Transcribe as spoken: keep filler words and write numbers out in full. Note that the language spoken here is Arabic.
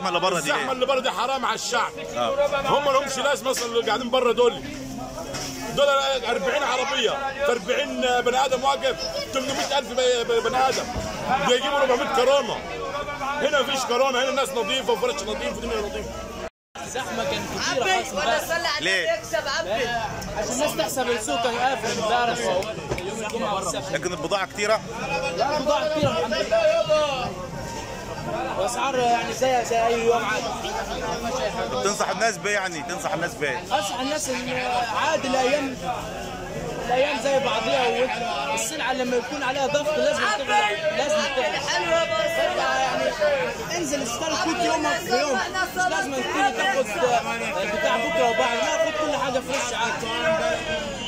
الزحمه اللي بره دي الزحمه اللي بره دي حرام على الشعب. هم ما لهمش لازمه اصلا اللي قاعدين بره دول. دول أربعين عربيه في أربعين بني ادم واقف، ثمانمائة ألف بني ادم بيجيبوا أربعمائة كورونا. هنا مفيش كورونا، هنا الناس نظيفه وفرش نظيف ودنيا نظيفه. الزحمه كانت كتيره اصلا. ليه؟ عشان الناس تحسب السوق كان قافل امبارح يوم الجمعه والسبت. لكن البضاعه كتيره؟ لا البضاعه كتيره الحمد لله. الاسعار يعني زي زي اي يوم عادي. تنصح الناس بايه يعني؟ تنصح الناس بايه؟ انصح الناس ان عادي الايام الايام زي بعضيها، والسلعه لما يكون عليها ضغط لازم تغلى، لازم تغلى. يعني انزل اشتري كل يوم في يوم، مش لازم تكون تاخد بتاع بكره وبعد، لا خد كل حاجه فريش عادي.